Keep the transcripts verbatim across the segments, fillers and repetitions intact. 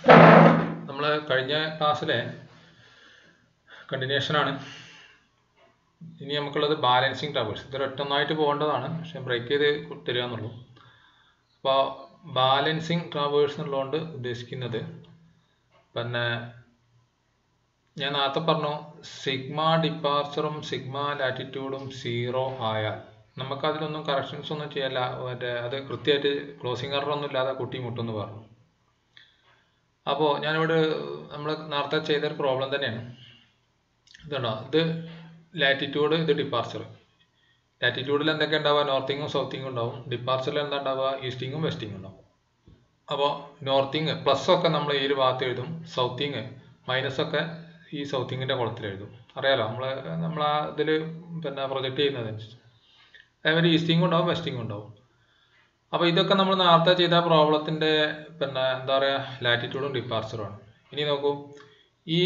നമ്മൾ കഴിഞ്ഞ ക്ലാസ്സിലെ കണ്ടിന്യൂഷൻ ആണ്. ഇനി നമുക്കുള്ളത് ബാലൻസിങ് ട്രാവേഴ്സ്. ഇത് ഒറ്റൊന്നായിട്ട് പോകേണ്ടതാണ്, പക്ഷെ ബ്രേക്ക് ചെയ്ത് തരിക എന്നുള്ളൂ. അപ്പോൾ ബാലൻസിങ് ട്രാവേഴ്സ് എന്നുള്ളതുകൊണ്ട് ഉദ്ദേശിക്കുന്നത് പിന്നെ ഞാൻ നേരത്തെ പറഞ്ഞു, സിഗ്മ ഡിപ്പാർച്ചറും സിഗ്മ ലാറ്റിറ്റ്യൂഡും സീറോ ആയാൽ നമുക്കതിലൊന്നും കറക്ഷൻസ് ഒന്നും ചെയ്യല്ല, മറ്റേ അത് കൃത്യമായിട്ട് ക്ലോസിങ് എററൊന്നും ഇല്ലാതെ കുട്ടി മുട്ടെന്ന് പറഞ്ഞു. അപ്പോൾ ഞാനിവിടെ നമ്മൾ നേരത്തെ ചെയ്തൊരു പ്രോബ്ലം തന്നെയാണ്. ഇതുണ്ടോ, ഇത് ലാറ്റിറ്റ്യൂഡ്, ഇത് ഡിപ്പാർച്ചർ. ലാറ്റിറ്റ്യൂഡിൽ എന്തൊക്കെ ഉണ്ടാവുക? നോർത്തിങ്ങും സൗത്തിങ്ങും ഉണ്ടാവും. ഡിപ്പാർച്ചറിൽ എന്താ ഉണ്ടാവുക? ഈസ്റ്റിങ്ങും വെസ്റ്റിങ്ങും ഉണ്ടാവും. അപ്പോൾ നോർത്തിങ് പ്ലസ് ഒക്കെ നമ്മൾ ഈ ഒരു ഭാഗത്ത് എഴുതും, സൗത്തിങ് മൈനസ് ഒക്കെ ഈ സൗത്തിങ്ങിൻ്റെ കുളത്തിൽ എഴുതും. അറിയാലോ, നമ്മൾ നമ്മൾ ആ ഇതിൽ പിന്നെ പ്രൊജക്റ്റ് ചെയ്യുന്നതനുസരിച്ച്. അതേമാതിരി ഈസ്റ്റിങ്ങും ഉണ്ടാവും, വെസ്റ്റിങ്ങും ഉണ്ടാവും. അപ്പോൾ ഇതൊക്കെ നമ്മൾ നേരത്തെ ചെയ്ത പ്രോബ്ലത്തിൻ്റെ പിന്നെ എന്താ പറയുക, ലാറ്റിറ്റ്യൂഡും ഡിപ്പാർച്ചറുമാണ്. ഇനി നോക്കൂ, ഈ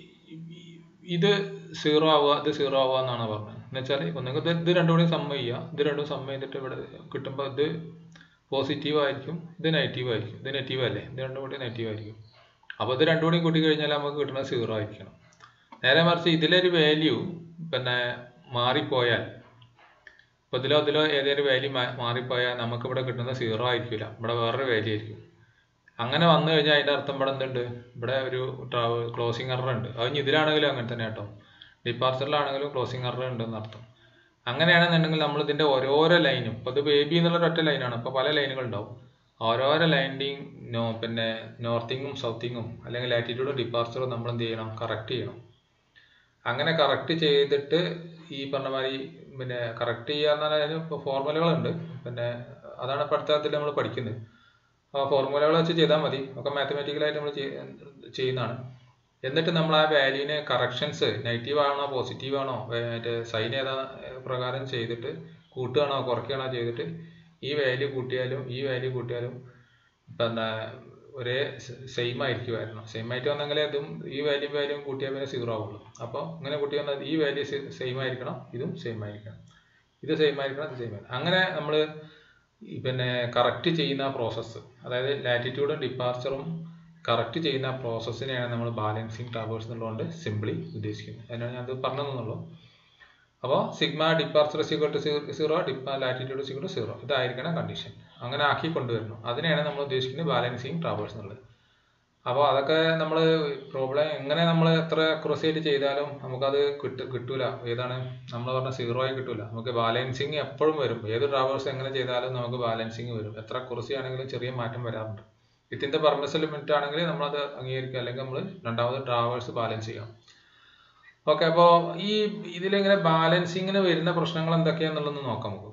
ഇത് സീറോ ആവുക, ഇത് സീറോ ആവുക എന്നാണ് പറഞ്ഞത്. എന്ന് വെച്ചാൽ ഒന്നെങ്കിൽ ഇത് ഇത് രണ്ടും കൂടി സമ്മ ചെയ്യുക, ഇത് രണ്ടും സമ്മ ചെയ്തിട്ട് ഇവിടെ കിട്ടുമ്പോൾ ഇത് പോസിറ്റീവ് ആയിരിക്കും, ഇത് നെഗറ്റീവ് ആയിരിക്കും. ഇത് നെഗറ്റീവ് അല്ലേ, ഇത് രണ്ടും കൂടി നെഗറ്റീവ് ആയിരിക്കും. അപ്പോൾ ഇത് രണ്ടും കൂടി കൂട്ടി കഴിഞ്ഞാൽ നമുക്ക് കിട്ടുന്നത് സീറോ ആയിരിക്കണം. നേരെ മറിച്ച് ഇതിലൊരു വാല്യൂ പിന്നെ മാറിപ്പോയാൽ, ഇപ്പോൾ ഇതിലോ ഇതിലോ ഏതൊരു വാല്യൂ മാറിപ്പോയാൽ നമുക്കിവിടെ കിട്ടുന്നത് സീറോ ആയിരിക്കില്ല, ഇവിടെ വേറൊരു വാല്യൂ ആയിരിക്കും. അങ്ങനെ വന്നു കഴിഞ്ഞാൽ അതിൻ്റെ അർത്ഥം ഇവിടെ എന്തുണ്ട്? ഇവിടെ ഒരു ട്രാവൽ ക്ലോസിങ് എറർ ഉണ്ട്. അത് ഇതിലാണെങ്കിലും അങ്ങനെ തന്നെ കേട്ടോ, ഡിപ്പാർച്ചറിലാണെങ്കിലും ക്ലോസിങ് എറർ ഉണ്ടെന്ന് അർത്ഥം. അങ്ങനെയാണെന്നുണ്ടെങ്കിൽ നമ്മൾ ഇതിൻ്റെ ഓരോരോ ലൈനും, ഇപ്പോൾ ഇത് ബേബി എന്നുള്ളൊരു ഒറ്റ ലൈനാണ്, ഇപ്പോൾ പല ലൈനുകൾ ഉണ്ടാവും. ഓരോരോ ലൈനിൻ്റെയും നോ പിന്നെ നോർത്തിങ്ങും സൗത്തിങ്ങും അല്ലെങ്കിൽ ലാറ്റിറ്റ്യൂഡും ഡിപ്പാർച്ചറും നമ്മൾ എന്ത് ചെയ്യണം? കറക്റ്റ് ചെയ്യണം. അങ്ങനെ കറക്റ്റ് ചെയ്തിട്ട് ഈ പറഞ്ഞ മാതിരി പിന്നെ കറക്റ്റ് ചെയ്യാന്ന് പറഞ്ഞാൽ ഇപ്പോൾ ഫോർമുലകളുണ്ട്, പിന്നെ അതാണ് പഠിത്തത്തിൽ നമ്മൾ പഠിക്കുന്നത്. ആ ഫോർമുലകൾ വെച്ച് ചെയ്താൽ മതി, ഒക്കെ മാത്തമാറ്റിക്കലായിട്ട് നമ്മൾ ചെയ്യുന്നതാണ്. എന്നിട്ട് നമ്മൾ ആ വാല്യൂവിനെ കറക്ഷൻസ് നെഗറ്റീവ് ആണോ പോസിറ്റീവ് ആണോ മറ്റേ സൈൻ ഏതാ പ്രകാരം ചെയ്തിട്ട് കൂട്ടുകയാണോ കുറയ്ക്കുകയാണോ ചെയ്തിട്ട് ഈ വാല്യൂ കൂട്ടിയാലും ഈ വാല്യൂ കൂട്ടിയാലും പിന്നെ ഒരേ സെയിം ആയിരിക്കുമായിരുന്നു. സെയിം ആയിട്ട് വന്നെങ്കിൽ അതും ഈ വാല്യൂ വാല്യൂ കൂട്ടിയാൽ പിന്നെ സീറോ ആവുള്ളൂ. അപ്പോൾ ഇങ്ങനെ കൂട്ടി വന്നാൽ ഈ വാല്യൂ സെയിം ആയിരിക്കണം, ഇതും സെയിം ആയിരിക്കണം, ഇത് സെയിം ആയിരിക്കണം, ഇത് സെയിം ആയിരിക്കണം. അങ്ങനെ നമ്മൾ പിന്നെ കറക്റ്റ് ചെയ്യുന്ന പ്രോസസ്സ്, അതായത് ലാറ്റിറ്റ്യൂഡും ഡിപ്പാർച്ചറും കറക്റ്റ് ചെയ്യുന്ന പ്രോസസ്സിനെയാണ് നമ്മൾ ബാലൻസിങ് ട്രാവേഴ്സ് എന്നുള്ളതുകൊണ്ട് സിംപ്ലി ഉദ്ദേശിക്കുന്നത്. അതിനാണ് ഞാനത് പറഞ്ഞതെന്നുള്ളൂ. അപ്പോൾ sigma departure sigma to zero, ഡിപ്പ ലാറ്റിറ്റ്യൂഡ് സിഗ്മ ടു സീറോ, ഇതായിരിക്കണം കണ്ടീഷൻ. അങ്ങനെ ആക്കി കൊണ്ടുവരണം. അതിനെയാണ് നമ്മൾ ഉദ്ദേശിക്കുന്നത് ബാലൻസിങ് ട്രാവേഴ്സ് എന്നുള്ളത്. അപ്പോൾ അതൊക്കെ നമ്മൾ പ്രോബ്ലം എങ്ങനെ നമ്മൾ എത്ര അക്യുറസി ആയിട്ട് ചെയ്താലും നമുക്കത് കിട്ട കിട്ടൂല ഏതാണ് നമ്മൾ പറഞ്ഞ സീറോ ആയി കിട്ടൂല. നമുക്ക് ബാലൻസിങ് എപ്പോഴും വരും. ഏത് ട്രാവേഴ്സ് എങ്ങനെ ചെയ്താലും നമുക്ക് ബാലൻസിങ് വരും. എത്ര അക്യുറസി ആണെങ്കിലും ചെറിയ മാറ്റം വരാറുണ്ട്. വിത്തിൻ്റെ പെർമിസിബിൾ ലിമിറ്റ് ആണെങ്കിൽ നമ്മളത് അംഗീകരിക്കുക, അല്ലെങ്കിൽ നമ്മൾ രണ്ടാമത് ട്രാവേഴ്സ് ബാലൻസ് ചെയ്യാം. ഓക്കെ, അപ്പോൾ ഈ ഇതിലിങ്ങനെ ബാലൻസിങ്ങിന് വരുന്ന പ്രശ്നങ്ങൾ എന്തൊക്കെയാണെന്നുള്ളത് നോക്കാം. നമുക്ക്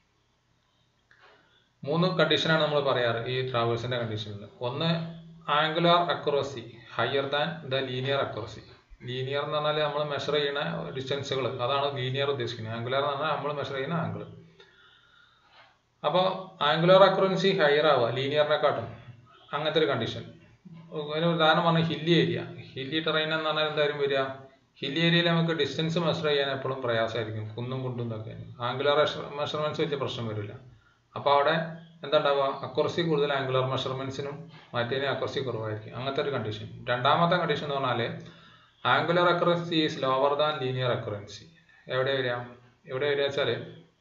മൂന്ന് കണ്ടീഷനാണ് നമ്മൾ പറയാറ് ഈ ട്രാവേഴ്സിൻ്റെ കണ്ടീഷനിൽ. ഒന്ന് angular accuracy higher than the linear accuracy. Linear എന്ന് പറഞ്ഞാൽ നമ്മൾ മെഷർ ചെയ്യുന്ന ഡിസ്റ്റൻസുകൾ, അതാണ് ലീനിയർ ഉദ്ദേശിക്കുന്നത്. ആംഗുലാർ എന്ന് പറഞ്ഞാൽ നമ്മൾ മെഷർ ചെയ്യുന്ന ആംഗിൾ. അപ്പോൾ ആംഗുലാർ അക്യുറൻസി ഹയർ ആവുക ലീനിയറിനെക്കാട്ടും, അങ്ങനത്തെ ഒരു കണ്ടീഷൻ. ഒരു ഉദാഹരണം പറഞ്ഞാൽ ഹില്ലി ഏരിയ. ഹില്ലി ടെറൈൻ എന്ന് പറഞ്ഞാൽ എന്തായാലും വരിക, ഹില്ലി ഏരിയയിൽ നമുക്ക് ഡിസ്റ്റൻസ് മെഷർ ചെയ്യാൻ എപ്പോഴും പ്രയാസമായിരിക്കും, കുന്നും കുണ്ടും ഇതൊക്കെ. ആംഗുലാർ മെഷർമെൻറ്റ്സ് വെച്ച് പ്രശ്നം വരില്ല. അപ്പോൾ അവിടെ എന്താ ഉണ്ടാവുക? അക്യുറസി കൂടുതൽ ആംഗുലാർ മെഷർമെൻറ്റ്സിനും മറ്റേതിന് അക്യുറസി കുറവായിരിക്കും. അങ്ങനത്തെ ഒരു കണ്ടീഷൻ. രണ്ടാമത്തെ കണ്ടീഷൻ എന്ന് പറഞ്ഞാൽ angular accuracy is lower than linear accuracy. എവിടെ വരിക എവിടെ വരിക വെച്ചാൽ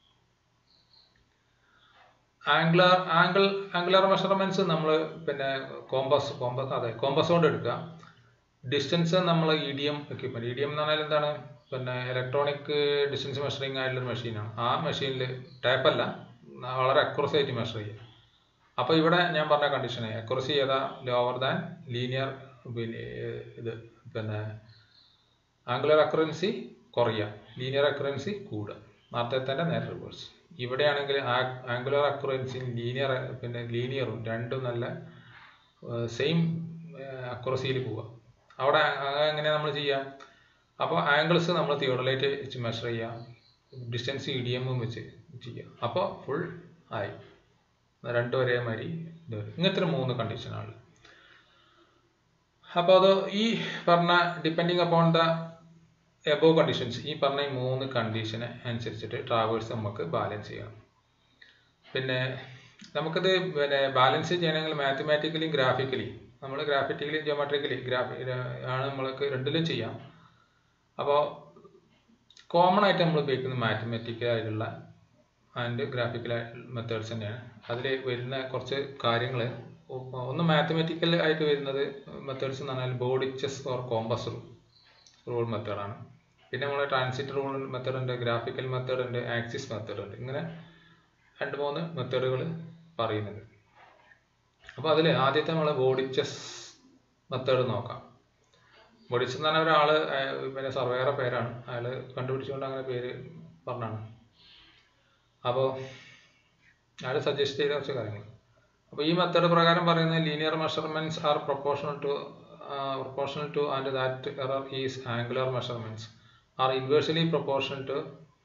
ആംഗുലാർ ആംഗിൾ ആംഗുലാർ മെഷർമെൻറ്റ്സ് നമ്മൾ പിന്നെ കോമ്പസ് കോമ്പസ് അതെ കോമ്പസ് കൊണ്ട് എടുക്കുക. ഡിസ്റ്റൻസ് നമ്മൾ E D M equipment. E D M എന്ന് പറഞ്ഞാൽ എന്താണ്? പിന്നെ ഇലക്ട്രോണിക് ഡിസ്റ്റൻസ് മെഷറിങ് ആയിട്ടുള്ളൊരു മെഷീനാണ്. ആ മെഷീനിൽ ടാപ്പല്ല, വളരെ അക്യുറസി ആയിട്ട് മെഷർ ചെയ്യുക. അപ്പോൾ ഇവിടെ ഞാൻ പറഞ്ഞ കണ്ടീഷന് അക്യുറസി ഏതാ? Lower than linear. പിന്നെ ഇത് പിന്നെ ആംഗുലർ അക്യുറൻസി കുറയുക, ലീനിയർ അക്യുറൻസി കൂടുക. നേരത്തെ തന്നെ നേരെ റിവേഴ്സ്. ഇവിടെയാണെങ്കിൽ ആംഗുലർ അക്യുറൻസിയും ലീനിയർ പിന്നെ ലീനിയറും രണ്ടും നല്ല സെയിം അക്യുറസിയിൽ പോവുക. അവിടെ എങ്ങനെ നമ്മൾ ചെയ്യാം? അപ്പോൾ ആംഗിൾസ് നമ്മൾ തിയോഡലൈറ്റ് വെച്ച് മെഷർ ചെയ്യാം, ഡിസ്റ്റൻസ് ഇ ഡി എമ്മും വെച്ച് ചെയ്യാം. അപ്പോൾ ഫുൾ ആയി രണ്ടും ഒരേ മാതിരി ഇത് വരും. ഇങ്ങനത്തെ ഒരു മൂന്ന് കണ്ടീഷനാണ്. അപ്പോൾ അത് ഈ പറഞ്ഞ depending upon the above conditions, ഈ പറഞ്ഞ ഈ മൂന്ന് കണ്ടീഷന് അനുസരിച്ചിട്ട് ട്രാവേഴ്സ് നമുക്ക് ബാലൻസ് ചെയ്യണം. പിന്നെ നമുക്കത് പിന്നെ ബാലൻസ് ചെയ്യണമെങ്കിൽ മാത്തമാറ്റിക്കലി ഗ്രാഫിക്കലി നമ്മൾ ഗ്രാഫിറ്റിക്കലി ജിയോമെട്രിക്കലി ഗ്രാഫി ആണ് നമ്മൾക്ക് രണ്ടിലും ചെയ്യാം. അപ്പോൾ കോമൺ ആയിട്ട് നമ്മൾ ഉപയോഗിക്കുന്ന മാത്തമാറ്റിക്കൽ ആയിട്ടുള്ള ആൻഡ് ഗ്രാഫിക്കൽ മെത്തേഡ്സ് തന്നെയാണ്. അതിൽ വരുന്ന കുറച്ച് കാര്യങ്ങൾ, ഒന്ന് മാത്തമാറ്റിക്കൽ ആയിട്ട് വരുന്നത് മെത്തേഡ്സ് എന്ന് പറഞ്ഞാൽ ബോഡിച്ചസ് ഓർ കോമ്പസ് റൂൾ മെത്തേഡാണ്. പിന്നെ നമ്മൾ ട്രാൻസിറ്റ് റൂൾ മെത്തേഡ് ഉണ്ട്, ഗ്രാഫിക്കൽ മെത്തേഡ് ഉണ്ട്, ആക്സിസ് മെത്തേഡ് ഉണ്ട്. ഇങ്ങനെ രണ്ട് മൂന്ന് മെത്തേഡുകൾ പറയുന്നുണ്ട്. അപ്പോൾ അതിൽ ആദ്യത്തെ നമ്മൾ ബോഡിച്ചസ് മെത്തേഡ് നോക്കാം. ബോഡിച്ചസ് എന്ന് പറഞ്ഞ ഒരാൾ, പിന്നെ സർവേയുടെ പേരാണ്, അയാൾ കണ്ടുപിടിച്ചുകൊണ്ട് അങ്ങനെ പേര് പറഞ്ഞാണ്. അപ്പോൾ അയാൾ സജസ്റ്റ് ചെയ്ത കുറച്ച് കാര്യങ്ങൾ. അപ്പോൾ ഈ മെത്തേഡ് പ്രകാരം പറയുന്നത് linear measurements are proportional to proportional to and that error is angular measurements are inversely proportional to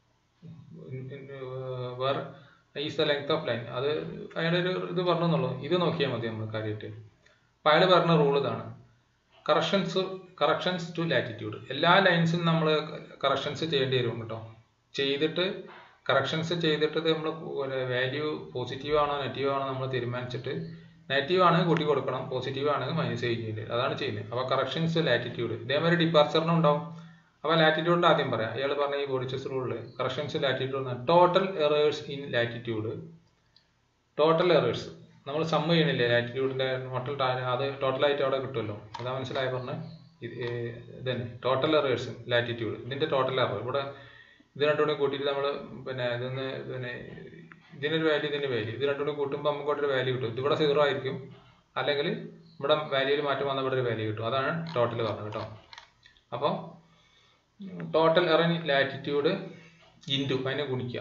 where is the length of line. അത് അയാളുടെ ഒരു ഇത് പറഞ്ഞെന്നുള്ളൂ. ഇത് നോക്കിയാൽ മതി നമ്മൾ കാര്യമായിട്ട്. അപ്പം അയാൾ പറഞ്ഞ റൂൾ ഇതാണ്: കറക്ഷൻസ് കറക്ഷൻസ് ടു ലാറ്റിറ്റ്യൂഡ്. എല്ലാ ലൈൻസിനും നമ്മൾ കറക്ഷൻസ് ചെയ്യേണ്ടി വരും കേട്ടോ. ചെയ്തിട്ട് കറക്ഷൻസ് ചെയ്തിട്ട് നമ്മൾ വാല്യൂ പോസിറ്റീവ് ആണോ നെഗറ്റീവ് ആണോ നമ്മൾ തീരുമാനിച്ചിട്ട്, നെഗറ്റീവ് ആണെങ്കിൽ കൂട്ടി കൊടുക്കണം, പോസിറ്റീവ് ആണെങ്കിൽ മൈനസ് ചെയ്യേണ്ടി. അതാണ് ചെയ്യുന്നത്. അപ്പോൾ കറക്ഷൻസ് ലാറ്റിറ്റ്യൂഡ്. ഇതേമാതിരി ഡിപ്പാർച്ചറിനും ഉണ്ടാവും. അപ്പോൾ ലാറ്റിറ്റ്യൂഡിൻ്റെ ആദ്യം പറയാം. അയാൾ പറഞ്ഞ ഈ ബോഡിച്ചസ് റൂളിൽ corrections latitude total errors in latitude. Total errors നമ്മൾ സമ്മ് ചെയ്യണില്ലേ ലാറ്റിറ്റ്യൂഡിൻ്റെ ടോട്ടൽ, അത് ടോട്ടലായിട്ട് അവിടെ കിട്ടുമല്ലോ. അതാ മനസ്സിലായി പറഞ്ഞ് ഇത് തന്നെ ടോട്ടൽ എറേഴ്സ് ലാറ്റിറ്റ്യൂഡ്. ഇതിൻ്റെ ടോട്ടൽ എറർ ഇവിടെ ഇത് രണ്ടുകൂടി കൂട്ടിയിട്ട് നമ്മൾ പിന്നെ ഇതൊന്ന് പിന്നെ ഇതിനൊരു വാല്യൂ ഇതിൻ്റെ വാല്യൂ ഇത് രണ്ടുകൂടി കൂട്ടുമ്പോൾ നമുക്ക് ഇവിടെ ഒരു വാല്യൂ കിട്ടും. ഇതിവിടെ സീറോ ആയിരിക്കും, അല്ലെങ്കിൽ ഇവിടെ വാല്യൂയിൽ മാറ്റം വന്ന ഇവിടെ ഒരു വാല്യൂ കിട്ടും. അതാണ് ടോട്ടൽ പറഞ്ഞത് കേട്ടോ. അപ്പോൾ total error in latitude into അതിനെ ഗുണിക്കുക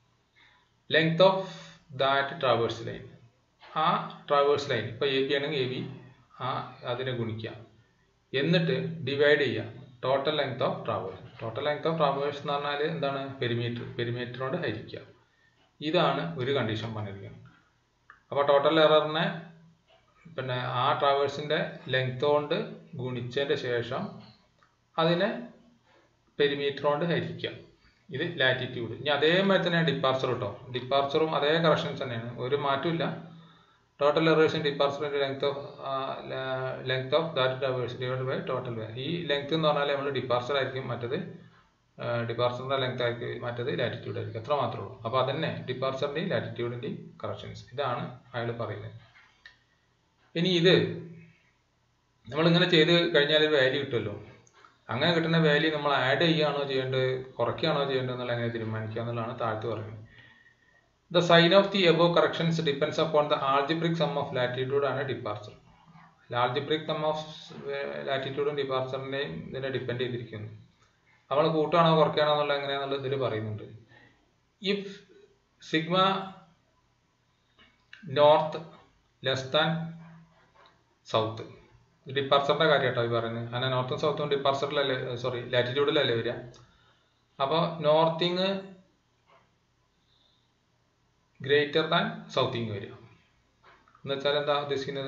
length of that traverse line. ആ ട്രാവേഴ്സ് ലൈൻ ഇപ്പോൾ എ ബി ആണെങ്കിൽ എ ബി ആ അതിനെ ഗുണിക്കുക, എന്നിട്ട് ഡിവൈഡ് ചെയ്യുക total length of traverse. Total length of traverse എന്ന് പറഞ്ഞാൽ എന്താണ്? പെരിമീറ്റർ. പെരിമീറ്ററിനോട് ഹരിക്കുക. ഇതാണ് ഒരു കണ്ടീഷൻ പറഞ്ഞിരിക്കുന്നത്. അപ്പോൾ ടോട്ടൽ എററിനെ പിന്നെ ആ ട്രാവേഴ്സിൻ്റെ ലെങ്ത് കൊണ്ട് ഗുണിച്ചതിൻ്റെ ശേഷം അതിനെ പെരിമീറ്റർ കൊണ്ട് ഹരിക്കുക. ഇത് ലാറ്റിറ്റ്യൂഡ്. ഇനി അതേമാതിരി തന്നെയാണ് ഡിപ്പാർച്ചർ കേട്ടോ. ഡിപ്പാർച്ചറും അതേ കറക്ഷൻസ് തന്നെയാണ്, ഒരു മാറ്റമില്ല. ടോട്ടൽ എറേഴ്സ് ഇൻ ഡിപ്പാർച്ചറിൻ്റെ length of length of that traverse divide by total. ഈ ലെങ്ത് എന്ന് പറഞ്ഞാൽ നമ്മൾ ഡിപ്പാർച്ചർ ആയിരിക്കും, മറ്റത് ഡിപ്പാർച്ചറിൻ്റെ ലെങ്ത് ആയിരിക്കും, മറ്റത് ലാറ്റിറ്റ്യൂഡ് ആയിരിക്കും. എത്ര മാത്രമേ ഉള്ളൂ. അപ്പോൾ അതന്നെ ഡിപ്പാർച്ചറിൻ്റെയും ലാറ്റിറ്റ്യൂഡിൻ്റെയും കറക്ഷൻസ്. ഇതാണ് അയാൾ പറയുന്നത്. ഇനി ഇത് നമ്മളിങ്ങനെ ചെയ്ത് കഴിഞ്ഞാൽ ഒരു വാല്യൂ കിട്ടുമല്ലോ. അങ്ങനെ കിട്ടുന്ന വാല്യൂ നമ്മൾ ആഡ് ചെയ്യുകയാണോ ചെയ്യേണ്ടത്, കുറയ്ക്കുകയാണോ ചെയ്യേണ്ടത് എന്നുള്ള എങ്ങനെ തീരുമാനിക്കുക എന്നുള്ളതാണ് താഴത്ത് പറയുന്നത്. The sign of the above corrections depends upon the algebraic sum of latitude and departure. Algebraic sum of latitude and departure ഇതിനെ ഡിപ്പെൻഡ് ചെയ്തിരിക്കുന്നു. നമ്മൾ കൂട്ടുകയാണോ കുറയ്ക്കുകയാണോ എന്നുള്ള എങ്ങനെയാണെന്നുള്ള ഇതിൽ പറയുന്നുണ്ട്. If sigma north less than south, ഡിപ്പാർച്ചറിൻ്റെ കാര്യം കേട്ടോ ഈ പറയുന്നത്. അങ്ങനെ നോർത്തും സൗത്തും ഡിപ്പാർച്ചറിലല്ലേ, സോറി ലാറ്റിറ്റ്യൂഡിലല്ലേ വരിക. അപ്പോൾ നോർത്തിങ് ഗ്രേറ്റർ ദാൻ സൗത്തിങ് വരിക എന്ന് വെച്ചാൽ എന്താ ഉദ്ദേശിക്കുന്നത്?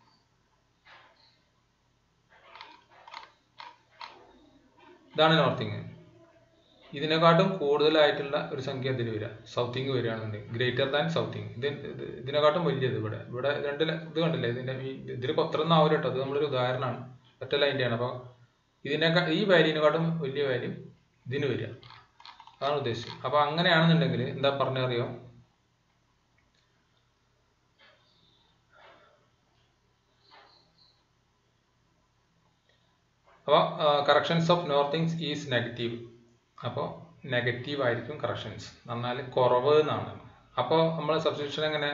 ഇതാണ് നോർത്തിങ്. ഇതിനെക്കാട്ടും കൂടുതലായിട്ടുള്ള ഒരു സംഖ്യ ഇതിൽ വരിക സൗത്തിങ് വരികയാണെന്നുണ്ടെങ്കിൽ ഗ്രേറ്റർ ദാൻ സൗത്തിങ്. ഇത് ഇതിനെക്കാട്ടും വലിയത് ഇവിടെ ഇവിടെ രണ്ട് ഇത് കണ്ടില്ലേ, ഇതിൻ്റെ ഇതിൽ പത്രമൊന്നും ആവില്ല കേട്ടോ. അത് നമ്മളൊരു ഉദാഹരണമാണ്, ഒറ്റ ലൈൻ്റെയാണ്. അപ്പോൾ ഇതിനേക്കാൾ ഈ വാല്യൂവിനെക്കാട്ടും വലിയ വാല്യൂ ഇതിന് വരിക, അതാണ് ഉദ്ദേശിച്ചത്. അപ്പോൾ അങ്ങനെയാണെന്നുണ്ടെങ്കിൽ എന്താ പറഞ്ഞറിയോ, അപ്പോൾ corrections of northings is negative. അപ്പോൾ നെഗറ്റീവ് ആയിരിക്കും കറക്ഷൻസ് എന്ന് പറഞ്ഞാൽ കുറവ് എന്നാണ്. അപ്പോൾ നമ്മൾ സബ്സ്റ്റിറ്റ്യൂഷൻ എങ്ങനെ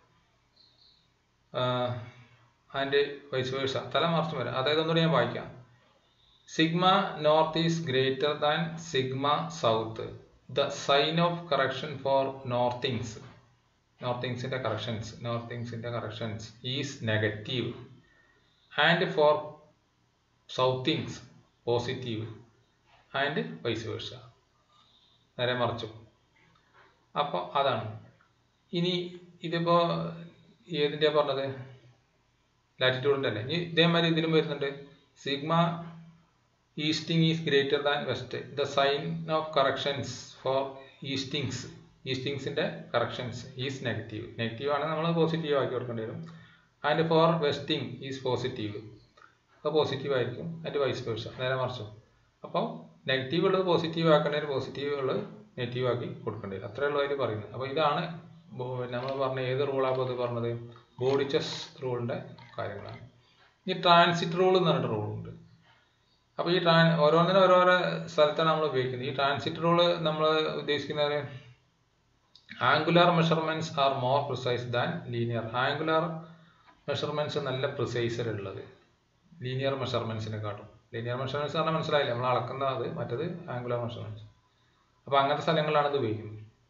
ആൻഡ് വൈസ് വേഴ്സ തല മറിച്ചും വരാം. അതായത് ഒന്നുകൂടി ഞാൻ വായിക്കാം. Sigma north is greater than sigma south. The sign of correction for northings നോർത്തിങ്സിൻ്റെ കറക്ഷൻസ് നോർത്തിങ്സിൻ്റെ corrections is negative and for southings positive and vice versa മറിച്ചു. അപ്പോൾ അതാണ്. ഇനി ഇതിപ്പോൾ ഏതിൻ്റെ പറഞ്ഞത്? ലാറ്റിറ്റ്യൂഡിൻ്റെ അല്ലേ. ഇനി ഇതേമാതിരി ഇതിലും വരുന്നുണ്ട്. Sigma easting is greater than west. The sign of corrections for eastings ഈസ്റ്റിങ്സിൻ്റെ കറക്ഷൻസ് ഈസ് നെഗറ്റീവ്. നെഗറ്റീവ് ആണെങ്കിൽ നമ്മൾ പോസിറ്റീവ് ആക്കി കൊടുക്കേണ്ടി വരും. And for westing is positive, അപ്പോൾ പോസിറ്റീവ് ആയിരിക്കും. ആൻഡ് വൈസ് വേഴ്സ, നേരെ മറിച്ചും. അപ്പോൾ നെഗറ്റീവ് ഉള്ളത് പോസിറ്റീവ് ആക്കേണ്ടതിന് പോസിറ്റീവ് ഉള്ളത് നെഗറ്റീവ് ആക്കി കൊടുക്കേണ്ടി വരും. അത്രേ ഉള്ളൂ അതിൽ പറയുന്നത്. അപ്പോൾ ഇതാണ് നമ്മൾ പറഞ്ഞ ഏത് റൂളാണ് ഇത് പറഞ്ഞത്, ബോഡിച്ചസ് റൂളിൻ്റെ കാര്യങ്ങളാണ്. ഈ ട്രാൻസിറ്റ് റൂൾ എന്ന് പറഞ്ഞിട്ട് റൂളുണ്ട്. അപ്പോൾ ഈ ട്രാൻ ഓരോന്നിനും ഓരോരോ സ്ഥലത്താണ് നമ്മൾ ഉപയോഗിക്കുന്നത്. ഈ ട്രാൻസിറ്റ് റൂള് നമ്മൾ ഉദ്ദേശിക്കുന്നത് angular measurements are more precise than linear. Angular measurements നല്ല പ്രിസൈസിലുള്ളത് ലീനിയർ മെഷർമെന്റ്സിനെക്കാട്ടും. ലീനിയർ മെഷർമെന്റ്സ് പറഞ്ഞാൽ മനസ്സിലായില്ല, നമ്മൾ അളക്കുന്ന അത്, മറ്റത് ആംഗുലാർ മെഷർമെന്റ്സ്. അപ്പോൾ അങ്ങനത്തെ സ്ഥലങ്ങളിലാണ് ഇത് ഉപയോഗിക്കുന്നത്.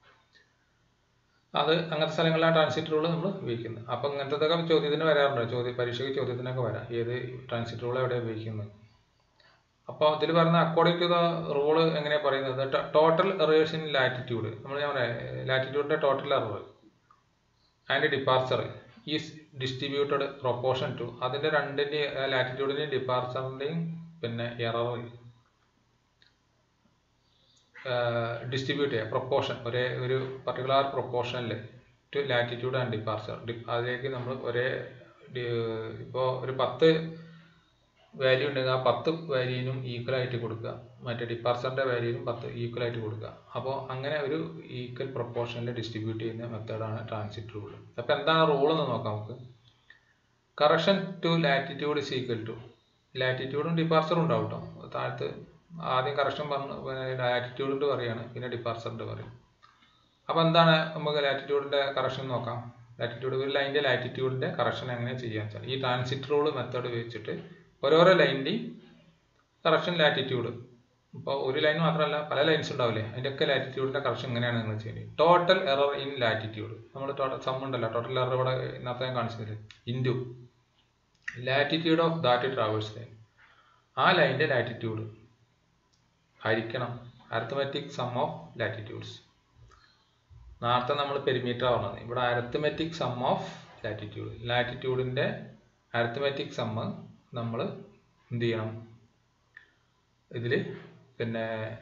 അത് അങ്ങനത്തെ സ്ഥലങ്ങളിലാണ് ട്രാൻസിറ്റ് റൂൾ നമ്മൾ ഉപയോഗിക്കുന്നത്. അപ്പോൾ ഇങ്ങനത്തെ ചോദ്യത്തിന് വരാറുണ്ട്, ചോദ്യ പരീക്ഷയ്ക്ക് ചോദ്യത്തിനൊക്കെ വരാം, ഏത് ട്രാൻസിറ്റ് റൂൾ എവിടെ ഉപയോഗിക്കുന്നത്. അപ്പോൾ ഇതിൽ പറയുന്ന അക്കോർഡിംഗ് ടു ദ റൂള് എങ്ങനെയാണ് പറയുന്നത്, ടോട്ടൽ എറേഴ്സ് ഇൻ ലാറ്റിറ്റ്യൂഡ്, നമ്മൾ ഞാൻ പറയാം ലാറ്റിറ്റ്യൂഡിൻ്റെ total error and departure is distributed proportion to, അതിൻ്റെ രണ്ടിൻ്റെയും ലാറ്റിറ്റ്യൂഡിൻ്റെയും ഡിപ്പാർച്ചറിൻ്റെയും പിന്നെ എറർ ഡിസ്ട്രിബ്യൂട്ട് ചെയ്യുക പ്രൊപ്പോർഷൻ, ഒരേ ഒരു പർട്ടിക്കുലർ പ്രൊപ്പോർഷനിൽ ടു ലാറ്റിറ്റ്യൂഡ് ആൻഡ് ഡിപ്പാർച്ചർ. അതിലേക്ക് നമ്മൾ ഒരേ ഇപ്പോൾ ഒരു പത്ത് വാല്യൂ ഉണ്ടെങ്കിൽ ആ പത്ത് വാല്യൂവിനും ഈക്വൽ ആയിട്ട് കൊടുക്കുക, മറ്റേ ഡിപ്പാർച്ചറിൻ്റെ വാല്യൂവിനും പത്ത് ഈക്വൽ ആയിട്ട് കൊടുക്കുക. അപ്പോൾ അങ്ങനെ ഒരു ഈക്വൽ പ്രൊപ്പോർഷനിൽ ഡിസ്ട്രിബ്യൂട്ട് ചെയ്യുന്ന മെത്തേഡാണ് ട്രാൻസിറ്റ് റൂൾ. അപ്പോൾ എന്താണ് റൂൾ എന്ന് നോക്കാം നമുക്ക്. Correction to latitude is equal to, ലാറ്റിറ്റ്യൂഡും ഡിപ്പാർച്ചറും ഉണ്ടാവും കേട്ടോ. താഴത്ത് ആദ്യം കറക്ഷൻ പറഞ്ഞു ലാറ്റിറ്റ്യൂഡിൻ്റെ പറയുകയാണ്, പിന്നെ ഡിപ്പാർച്ചറിൻ്റെ പറയും. അപ്പോൾ എന്താണ് നമുക്ക് ലാറ്റിറ്റ്യൂഡിൻ്റെ കറക്ഷൻ നോക്കാം. ലാറ്റിറ്റ്യൂഡ് ഒരു ലൈനിൻ്റെ ലാറ്റിറ്റ്യൂഡിൻ്റെ കറക്ഷൻ എങ്ങനെ ചെയ്യാൻ വെച്ചാൽ ഈ ട്രാൻസിറ്റ് റൂൾ മെത്തേഡ് ഉപയോഗിച്ചിട്ട് ഓരോരോ ലൈനിൻ്റെയും കറക്ഷൻ ലാറ്റിറ്റ്യൂഡ്, ഇപ്പോൾ ഒരു ലൈൻ മാത്രമല്ല പല ലൈൻസ് ഉണ്ടാവില്ലേ, അതിൻ്റെയൊക്കെ ലാറ്റിറ്റ്യൂഡിൻ്റെ കറക്ഷൻ എങ്ങനെയാണ് നിങ്ങൾ ചെയ്യുന്നത്. ടോട്ടൽ എറർ ഇൻ ലാറ്റിറ്റ്യൂഡ്, നമ്മൾ ടോട്ടൽ സം ഉണ്ടല്ലോ, ടോട്ടൽ എറർ ഇവിടെ ഇന്നത്തെ ഞാൻ കാണിച്ചില്ല, into latitude of that traverse line, ആ ലൈനിൻ്റെ ലാറ്റിറ്റ്യൂഡ് ഹരിക്കണം അരിത്മെറ്റിക് സം ഓഫ് ലാറ്റിറ്റ്യൂഡ്സ്. നേരത്തെ നമ്മൾ പെരിമീറ്റർ പറഞ്ഞത്, ഇവിടെ അരിത്മെറ്റിക് സം ഓഫ് ലാറ്റിറ്റ്യൂഡ്, ലാറ്റിറ്റ്യൂഡിൻ്റെ അരിത്മെറ്റിക് സമ്മ് നമ്മൾ എന്ത് ചെയ്യണം ഇതിൽ പിന്നെ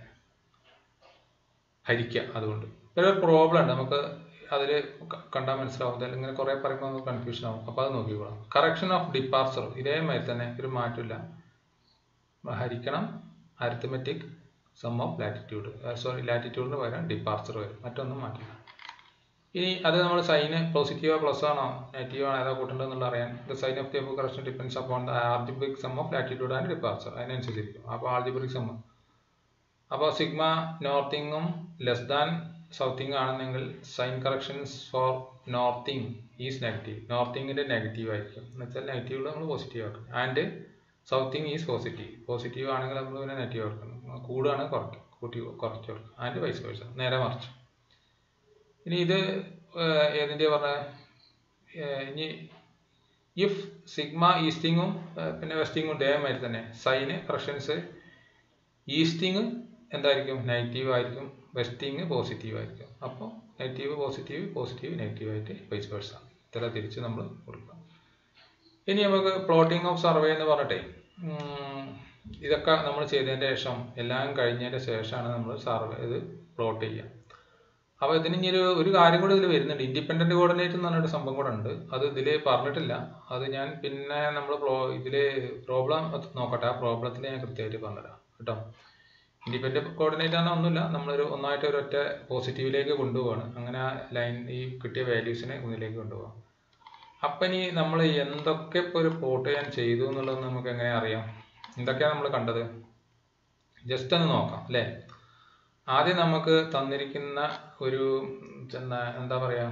ഹരിക്കുക. അതുകൊണ്ട് ഒരു പ്രോബ്ലം ഉണ്ട് നമുക്ക് അതിൽ കണ്ടാൽ മനസ്സിലാവും, അതിൽ ഇങ്ങനെ കുറേ പറയുമ്പോൾ നമുക്ക് കൺഫ്യൂഷൻ ആവും. അപ്പോൾ അത് നോക്കിക്കോളാം. കറക്ഷൻ ഓഫ് ഡിപ്പാർച്ചർ ഇതേമാതിരി തന്നെ, ഒരു മാറ്റമില്ല, ഹരിക്കണം arithmetic sum of latitude, sorry ലാറ്റിറ്റ്യൂഡിന് പകരം ഡിപ്പാർച്ചർ വരും, മറ്റൊന്നും മാറ്റില്ല. ഇനി അത് നമ്മൾ സൈന് പോസിറ്റീവോ പ്ലസ് ആണോ നെഗറ്റീവ് ആണോ ഏതാ കൂട്ടേണ്ടതെന്നുള്ള അറിയാൻ the sign of the above correction depends upon the algebraic sum of latitude and departure, അതിനനുസരിച്ചിരിക്കും. അപ്പോൾ ആൾജിബ്രിക് സം, അപ്പോൾ സിഗ്മ നോർത്തിങ്ങും ലെസ് ദാൻ സൗത്തിങ് ആണെന്നെങ്കിൽ sign corrections for northing is negative, നോർത്തിങ്ങിൻ്റെ നെഗറ്റീവ് ആയിരിക്കും, എന്ന് വെച്ചാൽ നെഗറ്റീവ് നമ്മൾ പോസിറ്റീവ് ആക്കും. ആൻഡ് സൗത്തിങ് ഈസ് പോസിറ്റീവ്, പോസിറ്റീവ് ആണെങ്കിൽ നമ്മൾ പിന്നെ നെഗറ്റീവ് ആക്കണം, കൂടുകയാണ് കുറയ്ക്കും, കൂട്ടി കുറച്ച് കൊടുക്കും. ആൻഡ് വൈസ് വേഴ്സ, നേരെ മറിച്ച്. ഇനി ഇത് ഏതിൻ്റെ പറഞ്ഞ, ഇനി ഇഫ് സിഗ്മ ഈസ്റ്റിങ്ങും പിന്നെ വെസ്റ്റിങ്ങും ഇതേമാതിരി തന്നെ സൈന് കറക്ഷൻസ് ഈസ്റ്റിങ് എന്തായിരിക്കും നെഗറ്റീവ് ആയിരിക്കും, വെസ്റ്റിങ് പോസിറ്റീവ് ആയിരിക്കും. അപ്പോൾ നെഗറ്റീവ് പോസിറ്റീവ് പോസിറ്റീവ് നെഗറ്റീവ് ആയിട്ട് വൈസ് വേഴ്സ, ഇത്ര തിരിച്ച് നമ്മൾ കൊടുക്കാം. ഇനി നമുക്ക് പ്ലോട്ടിംഗ് ഓഫ് സർവേ എന്ന് പറഞ്ഞിട്ടേ, ഇതൊക്കെ നമ്മൾ ചെയ്തതിൻ്റെ ശേഷം എല്ലാം കഴിഞ്ഞതിൻ്റെ ശേഷമാണ് നമ്മൾ സർവേ ഇത് പ്ലോട്ട് ചെയ്യുക. അപ്പോൾ ഇതിന് ഇനി ഒരു ഒരു കാര്യം കൂടി ഇതിൽ വരുന്നുണ്ട്, ഇൻഡിപെൻഡൻറ്റ് കോർഡിനേറ്റ് എന്ന് പറഞ്ഞൊരു സംഭവം കൂടെ ഉണ്ട്. അത് ഇതിൽ പറഞ്ഞിട്ടില്ല, അത് ഞാൻ പിന്നെ നമ്മൾ പ്രോ ഇതിൽ പ്രോബ്ലം നോക്കട്ടെ, ആ പ്രോബ്ലത്തിൽ ഞാൻ കൃത്യമായിട്ട് പറഞ്ഞുതരാം കേട്ടോ. ഇൻഡിപെൻഡൻറ്റ് കോർഡിനേറ്റ് ആണ് ഒന്നുമില്ല, നമ്മളൊരു ഒന്നായിട്ട് ഒരു ഒറ്റ പോസിറ്റീവിലേക്ക് കൊണ്ടുപോവാണ്, അങ്ങനെ ആ ലൈൻ ഈ കിട്ടിയ വാല്യൂസിനെ ഒന്നിലേക്ക് കൊണ്ടുപോകാം. അപ്പം ഇനി നമ്മൾ എന്തൊക്കെ ഇപ്പോൾ ഒരു പ്ലോട്ട് ഞാൻ ചെയ്തു എന്നുള്ളത് നമുക്ക് എങ്ങനെ അറിയാം, എന്തൊക്കെയാണ് നമ്മൾ കണ്ടത്, ജസ്റ്റ് ഒന്ന് നോക്കാം അല്ലേ. ആദ്യം നമുക്ക് തന്നിരിക്കുന്ന ഒരു എന്താ പറയുക,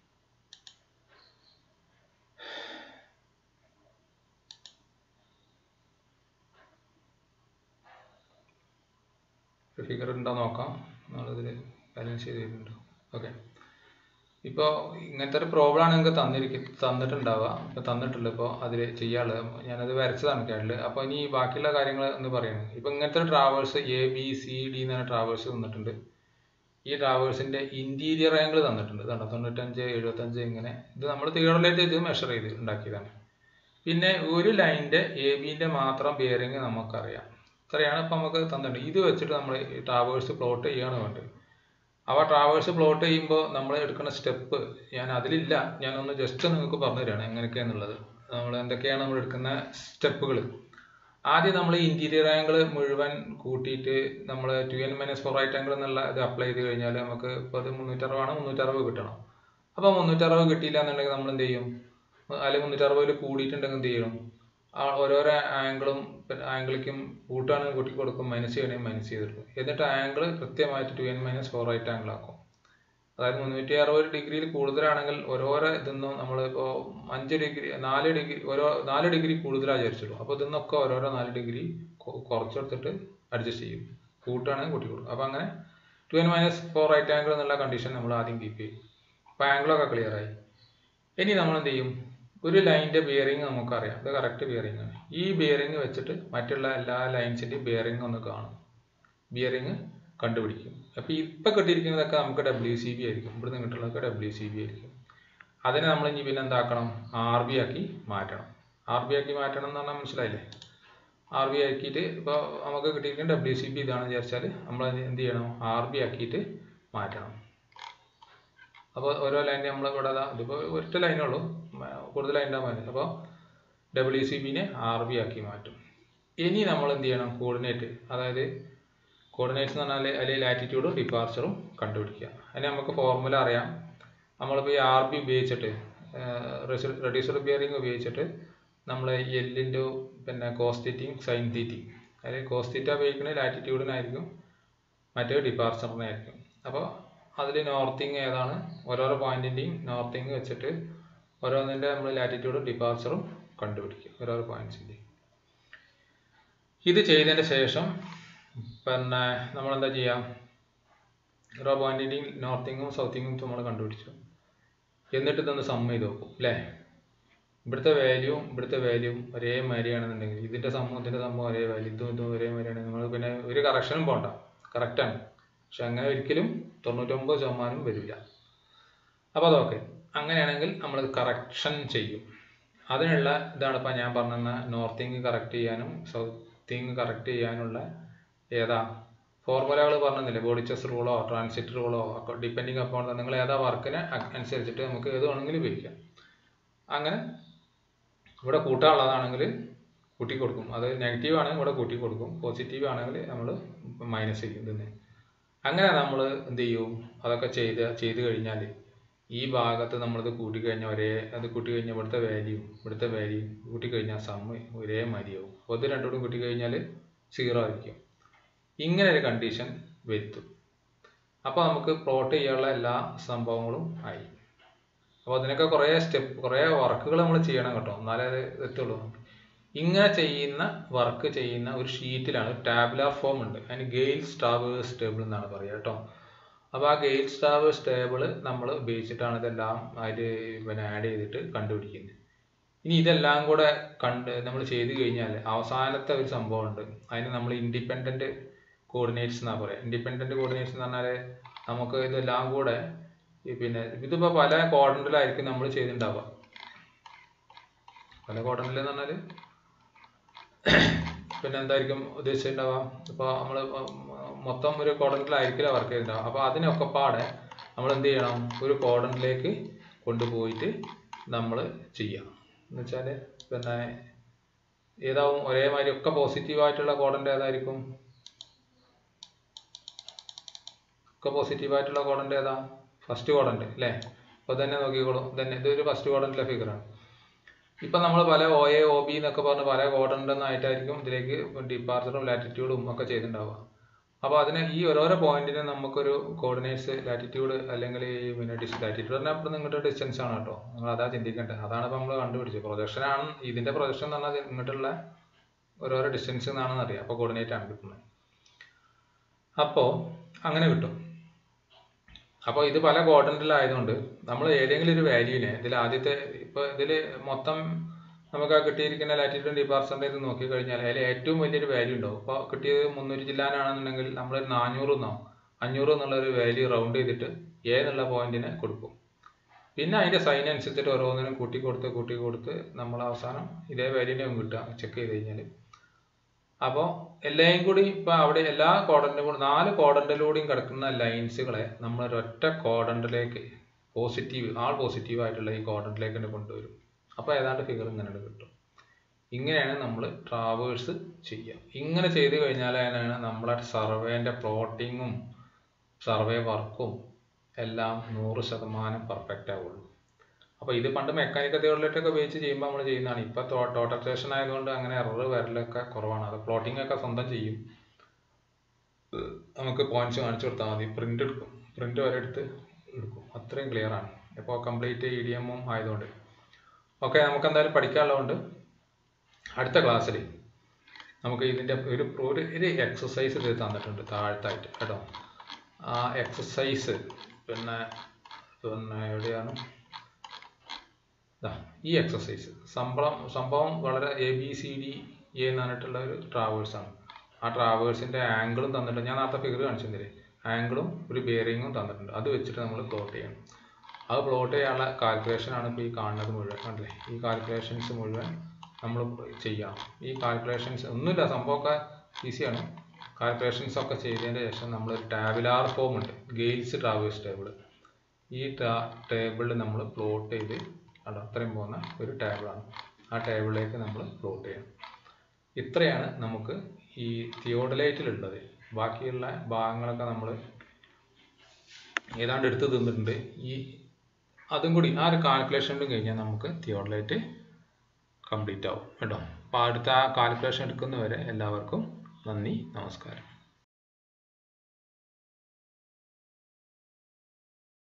ഫിഗർ ഉണ്ടോ നോക്കാം, നമ്മളിതിൽ ബാലൻസ് ചെയ്തിട്ടുണ്ടോ. ഓക്കെ, ഇപ്പോൾ ഇങ്ങനത്തെ ഒരു പ്രോബ്ലമാണ് നിങ്ങൾക്ക് തന്നിരിക്കും തന്നിട്ടുണ്ടാവുക, ഇപ്പോൾ തന്നിട്ടുള്ളൂ. ഇപ്പോൾ അതിൽ ചെയ്യാനുള്ളത് ഞാനത് വരച്ചതാണ് കേട്ടിൽ. അപ്പോൾ ഇനി ബാക്കിയുള്ള കാര്യങ്ങൾ എന്ന് പറയുന്നത്, ഇപ്പോൾ ഇങ്ങനത്തെ ഒരു traverse A B C D എന്ന് പറഞ്ഞ ട്രാവേഴ്സ് തന്നിട്ടുണ്ട്. ഈ ട്രാവേഴ്സിൻ്റെ ഇൻറ്റീരിയർ ആംഗിൾ തന്നിട്ടുണ്ട്, ഇതാണ് തൊണ്ണൂറ്റഞ്ച് എഴുപത്തഞ്ച് ഇങ്ങനെ. ഇത് നമ്മൾ തിയോഡോലൈറ്റ് ഇത് മെഷർ ചെയ്ത് ഉണ്ടാക്കിയതാണ്. പിന്നെ ഒരു ലൈനിൻ്റെ എ ബിൻ്റെ മാത്രം ബിയറിങ് നമുക്കറിയാം, ഇത്രയാണ് ഇപ്പോൾ നമുക്ക് തന്നിട്ടുണ്ട്. ഇത് വെച്ചിട്ട് നമ്മൾ ഈ ട്രാവേഴ്സ് പ്ലോട്ട് ചെയ്യുകയാണ് വേണ്ടത്. അപ്പോൾ ട്രാവേഴ്സ് പ്ലോട്ട് ചെയ്യുമ്പോൾ നമ്മൾ എടുക്കുന്ന സ്റ്റെപ്പ് ഞാൻ അതിലില്ല, ഞാനൊന്ന് ജസ്റ്റ് നിങ്ങൾക്ക് പറഞ്ഞു തരാണ് എങ്ങനെയൊക്കെയാണെന്നുള്ളത്. നമ്മൾ എന്തൊക്കെയാണ് നമ്മൾ എടുക്കുന്ന സ്റ്റെപ്പുകൾ. ആദ്യം നമ്മൾ ഇന്റീരിയർ ആംഗിൾ മുഴുവൻ കൂട്ടിയിട്ട് നമ്മൾ two N minus four right angle എന്നുള്ള ഇത് അപ്ലൈ ചെയ്ത് കഴിഞ്ഞാൽ നമുക്ക് ഇപ്പോൾ അത് മുന്നൂറ്ററുപതാണ് മുന്നൂറ്ററുപത് കിട്ടണം. അപ്പോൾ മുന്നൂറ്ററുപത് കിട്ടിയില്ല എന്നുണ്ടെങ്കിൽ നമ്മൾ എന്ത് ചെയ്യും, അല്ലെങ്കിൽ മുന്നൂറ്ററുപതിൽ കൂടിയിട്ടുണ്ടെങ്കിൽ എന്ത് ചെയ്യണം, ഓരോരോ ആംഗിളും ആംഗിളിക്കും കൂട്ടുകയാണെങ്കിൽ കൂട്ടി കൊടുക്കും, മൈനസ് ചെയ്യണമെങ്കിൽ മൈനസ് ചെയ്തെടുക്കും. എന്നിട്ട് ആംഗിൾ കൃത്യമായിട്ട് two N minus four right angle ആക്കും. അതായത് മുന്നൂറ്റി അറുപത് ഡിഗ്രിയിൽ കൂടുതലാണെങ്കിൽ ഓരോരോ ഇതൊന്നും നമ്മളിപ്പോൾ അഞ്ച് ഡിഗ്രി നാല് ഡിഗ്രി ഓരോ നാല് ഡിഗ്രി കൂടുതലാണ് വിചാരിച്ചുള്ളൂ. അപ്പോൾ ഇതൊന്നൊക്കെ ഓരോരോ നാല് ഡിഗ്രി കുറച്ചെടുത്തിട്ട് അഡ്ജസ്റ്റ് ചെയ്യും, കൂട്ടുകയാണെങ്കിൽ കൂട്ടി കൊടുക്കും. അപ്പോൾ അങ്ങനെ two N minus four right angle എന്നുള്ള കണ്ടീഷൻ നമ്മൾ ആദ്യം കീപ്പ് ചെയ്യും. അപ്പോൾ ആംഗിളൊക്കെ ക്ലിയർ ആയി. ഇനി നമ്മൾ എന്ത് ചെയ്യും, ഒരു ലൈനിൻ്റെ ബിയറിങ് നമുക്കറിയാം, ഇത് കറക്റ്റ് ബിയറിംഗ് ആണ്. ഈ ബിയറിംഗ് വെച്ചിട്ട് മറ്റുള്ള എല്ലാ ലൈൻസിൻ്റെയും ബിയറിംഗ് ഒന്ന് കാണും, ബിയറിംഗ് കണ്ടുപിടിക്കും. അപ്പോൾ ഇപ്പം കിട്ടിയിരിക്കുന്നതൊക്കെ നമുക്ക് ഡബ്ല്യു സി ബി ആയിരിക്കും, ഇവിടുന്ന് കിട്ടുന്നതൊക്കെ ഡബ്ല്യു സി ബി ആയിരിക്കും. അതിനെ നമ്മൾ ഇനി പിന്നെ എന്താക്കണം, ആർ ബി ആക്കി മാറ്റണം. ആർ ബി ആക്കി മാറ്റണം എന്ന് പറഞ്ഞാൽ മനസ്സിലായില്ലേ? ആർ ബി ആക്കിയിട്ട് ഇപ്പോൾ നമുക്ക് കിട്ടിയിരിക്കുന്ന ഡബ്ല്യു സി ബി ഇതാണെന്ന് വിചാരിച്ചാൽ നമ്മൾ എന്ത് ചെയ്യണം, ആർ ബി ആക്കിയിട്ട് മാറ്റണം. അപ്പോൾ ഓരോ ലൈനിൻ്റെ നമ്മൾ ഇവിടെ ഇതിപ്പോൾ ഒറ്റ ലൈനുള്ളൂ, കൂടുതൽ ലൈൻ ഉണ്ടാകാൻ മതി. അപ്പോൾ ഡബ്ല്യു സി ബിനെ ആർ ബി ആക്കി മാറ്റും. ഇനി നമ്മൾ എന്ത് ചെയ്യണം, കോർഡിനേറ്റ്, അതായത് കോർഡിനേറ്റ്സ് എന്ന് പറഞ്ഞാൽ അതിൽ ലാറ്റിറ്റ്യൂഡും ഡിപ്പാർച്ചറും കണ്ടുപിടിക്കുക. അതിന് നമുക്ക് ഫോർമുല അറിയാം. നമ്മളിപ്പോൾ ഈ ആർ ബി ഉപയോഗിച്ചിട്ട് റെഡ്യൂസ്ഡ് ബിയറിംഗ് ഉപയോഗിച്ചിട്ട് നമ്മൾ എല്ലിൻ്റെ പിന്നെ കോസ് സൈൻ തീറ്റയും, അതിൽ കോസ് തീറ്റ ഉപയോഗിക്കുന്നത് ലാറ്റിറ്റ്യൂഡിനായിരിക്കും, മറ്റേ ഡിപ്പാർച്ചറിനായിരിക്കും. അപ്പോൾ അതിൽ നോർത്തിങ് ഏതാണ്, ഓരോരോ പോയിന്റിൻ്റെയും നോർത്തിങ് വെച്ചിട്ട് ഓരോന്നിൻ്റെ നമ്മൾ ലാറ്റിറ്റ്യൂഡും ഡിപ്പാർച്ചറും കണ്ടുപിടിക്കും, ഓരോരോ പോയിന്റ്സിൻ്റെയും. ഇത് ചെയ്തതിന് ശേഷം പിന്നെ നമ്മളെന്താ ചെയ്യാം, ഓരോ പോയിന്റിൻ്റെയും നോർത്തിങ്ങും സൗത്തിങ്ങും നമ്മൾ കണ്ടുപിടിച്ചു. എന്നിട്ട് ഇതൊന്ന് സം ചെയ്ത് നോക്കും അല്ലേ. ഇവിടുത്തെ വാല്യൂവും ഇവിടുത്തെ വാല്യൂവും ഒരേ മാതിരിയാണെന്നുണ്ടെങ്കിൽ, ഇതിൻ്റെ സമ്മും ഇതിൻ്റെ സമ്മും ഒരേ വാല്യൂ, ഇതും ഇതും ഒരേ മാതിരിയാണെങ്കിൽ നമ്മൾ പിന്നെ ഒരു കറക്ഷനും പോകണ്ട, കറക്റ്റാണ്. പക്ഷെ അങ്ങനെ ഒരിക്കലും തൊണ്ണൂറ്റൊമ്പത് ശതമാനം വരില്ല. അപ്പോൾ അതൊക്കെ അങ്ങനെയാണെങ്കിൽ നമ്മൾ കറക്ഷൻ ചെയ്യും. അതിനുള്ള ഇതാണ് ഇപ്പം ഞാൻ പറഞ്ഞ നോർത്തിങ് കറക്റ്റ് ചെയ്യാനും സൗത്തിങ് കറക്റ്റ് ചെയ്യാനുള്ള ഏതാ ഫോർമുലകൾ പറഞ്ഞില്ലേ, ബോഡിച്ചസ് റൂളോ ട്രാൻസിറ്റ് റൂളോ ഡിപ്പെൻഡിങ് അപ്പോൺ നിങ്ങൾ ഏതാ വർക്കിനെ അനുസരിച്ചിട്ട് നമുക്ക് ഏത് വേണമെങ്കിലും ഉപയോഗിക്കാം. അങ്ങനെ ഇവിടെ കൂട്ടാനുള്ളതാണെങ്കിൽ കൂട്ടി കൊടുക്കും, അത് നെഗറ്റീവ് ആണെങ്കിൽ ഇവിടെ കൂട്ടി കൊടുക്കും, പോസിറ്റീവ് ആണെങ്കിൽ നമ്മൾ മൈനസ് ചെയ്യും ഇതിന്. അങ്ങനെ നമ്മൾ എന്ത് ചെയ്യും, അതൊക്കെ ചെയ്ത് ചെയ്ത് കഴിഞ്ഞാൽ ഈ ഭാഗത്ത് നമ്മളിത് കൂട്ടിക്കഴിഞ്ഞാൽ ഒരേ അത് കൂട്ടി കഴിഞ്ഞാൽ ഇവിടുത്തെ വാല്യൂ ഇവിടുത്തെ വാല്യൂ കൂട്ടിക്കഴിഞ്ഞാൽ സമ്മ് ഒരേ മതിയാവും. അപ്പോൾ ഇത് രണ്ടുകൂടി കൂട്ടിക്കഴിഞ്ഞാൽ സീറോ ആയിരിക്കും. ഇങ്ങനെ ഒരു കണ്ടീഷൻ വരുത്തും. അപ്പോൾ നമുക്ക് പ്ലോട്ട് ചെയ്യാനുള്ള എല്ലാ സംഭവങ്ങളും ആയി. അപ്പോൾ അതിനൊക്കെ കുറേ സ്റ്റെപ്പ് കുറേ വർക്കുകൾ നമ്മൾ ചെയ്യണം കേട്ടോ, എന്നാലേ അത് എത്തുള്ളൂ. ഇങ്ങനെ ചെയ്യുന്ന വർക്ക് ചെയ്യുന്ന ഒരു ഷീറ്റിലാണ് ടാബുലാർ ഫോം ഉണ്ട്, അതിന് ഗെയിൽസ് ട്രാവേഴ്സ് ടേബിൾ എന്നാണ് പറയുക കേട്ടോ. അപ്പോൾ ആ ഗെയിൽസ് ട്രാവേഴ്സ് ടേബിൾ നമ്മൾ ഉപയോഗിച്ചിട്ടാണ് ഇതെല്ലാം അതിൽ പിന്നെ ആഡ് ചെയ്തിട്ട് കണ്ടുപിടിക്കുന്നത്. ഇനി ഇതെല്ലാം കൂടെ കണ്ട് നമ്മൾ ചെയ്ത് കഴിഞ്ഞാൽ അവസാനത്തെ ഒരു സംഭവം ഉണ്ട്, അതിന് നമ്മൾ ഇൻഡിപെൻഡൻറ്റ് കോർഡിനേറ്റ്സ് എന്നാണ് പറയുക. ഇൻഡിപെൻഡൻറ്റ് കോർഡിനേറ്റ്സ് എന്ന് പറഞ്ഞാൽ നമുക്ക് ഇതെല്ലാം കൂടെ പിന്നെ ഇതിപ്പോൾ പല ക്വാഡ്രന്റിലായിരിക്കും നമ്മൾ ചെയ്തിട്ടുണ്ടാവുക. പല ക്വാഡ്രന്റിൽ എന്ന് പറഞ്ഞാൽ പിന്നെ എന്തായിരിക്കും ഉദ്ദേശിച്ചിട്ടുണ്ടാവുക, ഇപ്പോൾ നമ്മൾ മൊത്തം ഒരു ക്വാഡ്രന്റിലായിരിക്കില്ല വർക്ക് ചെയ്തിട്ടുണ്ടാവുക. അപ്പോൾ അതിനൊക്കെ പാടെ നമ്മൾ എന്ത് ചെയ്യണം, ഒരു ക്വാഡ്രന്റിലേക്ക് കൊണ്ടുപോയിട്ട് നമ്മൾ ചെയ്യാം. എന്ന് വെച്ചാൽ പിന്നെ ഏതാവും ഒരേമാതിരി ഒക്കെ പോസിറ്റീവായിട്ടുള്ള ക്വാഡ്രന്റ് ഏതായിരിക്കും, ഒക്കെ പോസിറ്റീവായിട്ടുള്ള ക്വാഡ്രന്റ് ഏതാ, ഫസ്റ്റ് ക്വാഡ്രന്റ് അല്ലേ. അപ്പോൾ തന്നെ നോക്കിക്കോളൂ, തന്നെ ഇതൊരു ഫസ്റ്റ് ക്വാഡ്രന്റിലെ ഫിഗറാണ്. ഇപ്പം നമ്മൾ പല ഒ എ ഒ ബി എന്നൊക്കെ പറഞ്ഞ് പല ക്വാഡ്രന്റെന്നായിട്ടായിരിക്കും ഇതിലേക്ക് ഡിപ്പാർച്ചറും ലാറ്റിറ്റ്യൂഡും ഒക്കെ ചെയ്തിട്ടുണ്ടാവുക. അപ്പോൾ അതിന് ഈ ഓരോരോ പോയിന്റിന് നമുക്കൊരു കോർഡിനേറ്റ്സ് ലാറ്റിറ്റ്യൂഡ് അല്ലെങ്കിൽ പിന്നെ ഡിസ് ലാറ്റിറ്റ്യൂഡ് പറഞ്ഞാൽ അപ്പം നിങ്ങളുടെ ഡിസ്റ്റൻസ് ആണ് കേട്ടോ, നിങ്ങൾ അതാ ചിന്തിക്കേണ്ടത്. അതാണ് ഇപ്പോൾ നമ്മൾ കണ്ടുപിടിച്ചത്. പ്രൊജക്ഷനാണ് ഇതിൻ്റെ പ്രൊജക്ഷൻ എന്ന് പറഞ്ഞാൽ ഇങ്ങോട്ടുള്ള ഓരോരോ ഡിസ്റ്റൻസ് എന്നാണെന്ന് അറിയാം. അപ്പോൾ കോർഡിനേറ്റ് ആണ് കിട്ടുന്നത്. അപ്പോൾ അങ്ങനെ കിട്ടും. അപ്പോൾ ഇത് പല ക്വാഡ്രന്റിലായതുകൊണ്ട് നമ്മൾ ഏതെങ്കിലും ഒരു വാല്യൂവിനെ ഇതിൽ ആദ്യത്തെ ഇപ്പോൾ ഇതിൽ മൊത്തം നമുക്ക് ആ കിട്ടിയിരിക്കുന്ന ലാറ്റിറ്റ്യൂഡ് ഡിപ്പാർച്ചറിൻ്റെ ഇത് നോക്കിക്കഴിഞ്ഞാൽ അതിൽ ഏറ്റവും വലിയൊരു വാല്യൂ ഉണ്ടാവും. ഇപ്പോൾ കിട്ടിയത് മുന്നൂറ്റി ജില്ലാനാണെന്നുണ്ടെങ്കിൽ നമ്മളൊരു നാനൂറ് എന്നാവും, അഞ്ഞൂറ് എന്നുള്ളൊരു വാല്യൂ റൗണ്ട് ചെയ്തിട്ട് എ എന്നുള്ള പോയിന്റിന് കൊടുക്കും. പിന്നെ അതിൻ്റെ സൈൻ അനുസരിച്ചിട്ട് ഓരോന്നിനും കൂട്ടി കൊടുത്ത് കൂട്ടി കൊടുത്ത് നമ്മൾ അവസാനം ഇതേ വാല്യൂനെ കിട്ടുക ചെക്ക് ചെയ്ത് കഴിഞ്ഞാൽ അപ്പോൾ എല്ലാം കൂടി ഇപ്പം അവിടെ എല്ലാ ക്വാഡ്രന്റും കൂടി നാല് ക്വാഡ്രന്റിലൂടെയും കിടക്കുന്ന ലൈൻസുകളെ നമ്മൾ ഒരൊറ്റ ക്വാഡ്രന്റിലേക്ക് പോസിറ്റീവ് ആൾ പോസിറ്റീവ് ആയിട്ടുള്ള ഈ ക്വാഡ്രന്റിലേക്ക് തന്നെ കൊണ്ടുവരും. അപ്പോൾ ഏതാണ്ട് ഫിഗർ ഇങ്ങനെ കിട്ടും. ഇങ്ങനെയാണ് നമ്മൾ ട്രാവേഴ്സ് ചെയ്യുക. ഇങ്ങനെ ചെയ്ത് കഴിഞ്ഞാലാണ് നമ്മളെ സർവേൻ്റെ പ്ലോട്ടിങ്ങും സർവേ വർക്കും എല്ലാം നൂറ് ശതമാനം പെർഫെക്റ്റ് ആവുള്ളൂ. അപ്പോൾ ഇത് പണ്ട് മെക്കാനിക്കൽ തിയോഡലൈറ്റൊക്കെ ഉപയോഗിച്ച് ചെയ്യുമ്പോൾ നമ്മൾ ചെയ്യുന്നതാണ്. ഇപ്പോൾ ടോട്ടലൈസേഷൻ ആയതുകൊണ്ട് അങ്ങനെ എറർ വരലൊക്കെ കുറവാണ്. അത് പ്ലോട്ടിംഗ് ഒക്കെ സ്വന്തം ചെയ്യും. നമുക്ക് പോയിന്റ്സ് കാണിച്ചു കൊടുത്താൽ മതി. പ്രിന്റ് എടുക്കും, പ്രിന്റ് വരെ എടുത്ത് എടുക്കും. അത്രയും ക്ലിയർ ആണ് ഇപ്പോൾ കംപ്ലീറ്റ് ഇ ഡി എമ്മും ആയതുകൊണ്ട്. ഓക്കെ, നമുക്ക് എന്തായാലും പഠിക്കാനുള്ളതുകൊണ്ട് അടുത്ത ക്ലാസ്സിൽ നമുക്ക് ഇതിൻ്റെ ഒരു ഒരു ഒരു എക്സസൈസ് ഇത് തന്നിട്ടുണ്ട് താഴത്തായിട്ട് കേട്ടോ. ആ എക്സസൈസ് പിന്നെ പിന്നെ എവിടെയാണ് ഈ എക്സസൈസ് സംഭവം സംഭവം വളരെ A B C D A എന്ന് പറഞ്ഞിട്ടുള്ള ഒരു ട്രാവേഴ്സാണ്. ആ ട്രാവേഴ്സിൻ്റെ ആംഗിളും തന്നിട്ടുണ്ട്. ഞാൻ നേരത്തെ ഫിഗർ കാണിച്ചിരുന്നില്ലേ, ആംഗിളും ഒരു ബെയറിങ്ങും തന്നിട്ടുണ്ട്. അത് വെച്ചിട്ട് നമ്മൾ പ്ലോട്ട് ചെയ്യണം. അത് പ്ലോട്ട് ചെയ്യാനുള്ള കാൽക്കുലേഷനാണ് ഇപ്പോൾ ഈ കാണുന്നത് മുഴുവൻ. കണ്ടില്ലേ, ഈ കാൽക്കുലേഷൻസ് മുഴുവൻ നമ്മൾ ചെയ്യണം. ഈ കാൽക്കുലേഷൻസ് ഒന്നുമില്ല, സംഭവമൊക്കെ ഈസിയാണ്. കാൽക്കുലേഷൻസ് ഒക്കെ ചെയ്തതിൻ്റെ ശേഷം നമ്മൾ ടാബുലാർ ഫോം ഉണ്ട്, ഗെയിൽസ് ട്രാവേഴ്സ് ടേബിൾ. ഈ ടേബിളിൽ നമ്മൾ പ്ലോട്ട് ചെയ്ത് അല്ല അത്രയും പോകുന്ന ഒരു ടേബിളാണ്. ആ ടേബിളിലേക്ക് നമ്മൾ പ്ലോട്ട് ചെയ്യണം. ഇത്രയാണ് നമുക്ക് ഈ തിയോഡലൈറ്റിലുള്ളത്. ബാക്കിയുള്ള ഭാഗങ്ങളൊക്കെ നമ്മൾ ഏതാണ്ട് എടുത്ത് തന്നിട്ടുണ്ട്. ഈ അതും കൂടി ആ ഒരു കാൽക്കുലേഷനും കഴിഞ്ഞാൽ നമുക്ക് തിയോഡലൈറ്റ് കംപ്ലീറ്റ് ആവും കേട്ടോ. അപ്പോൾ അടുത്ത ആ കാൽക്കുലേഷൻ എടുക്കുന്നവരെ എല്ലാവർക്കും നന്ദി, നമസ്കാരം.